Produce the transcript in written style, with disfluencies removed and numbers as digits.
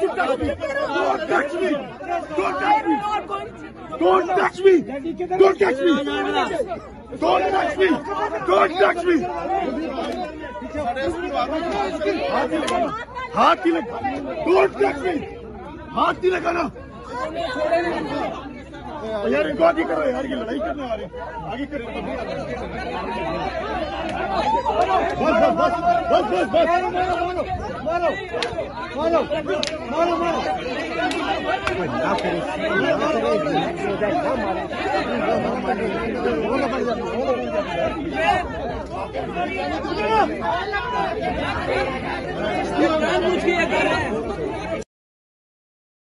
Don't touch me! Don't touch me! Don't touch me! Don't touch me! हाथ ही लगा! Don't touch me! हाथ ही लगाना! यार इनको आगे करो यार, ये लड़ाई करने वाले आगे करो। बस बस बस बस बस मारो मारो मारो मारो मारो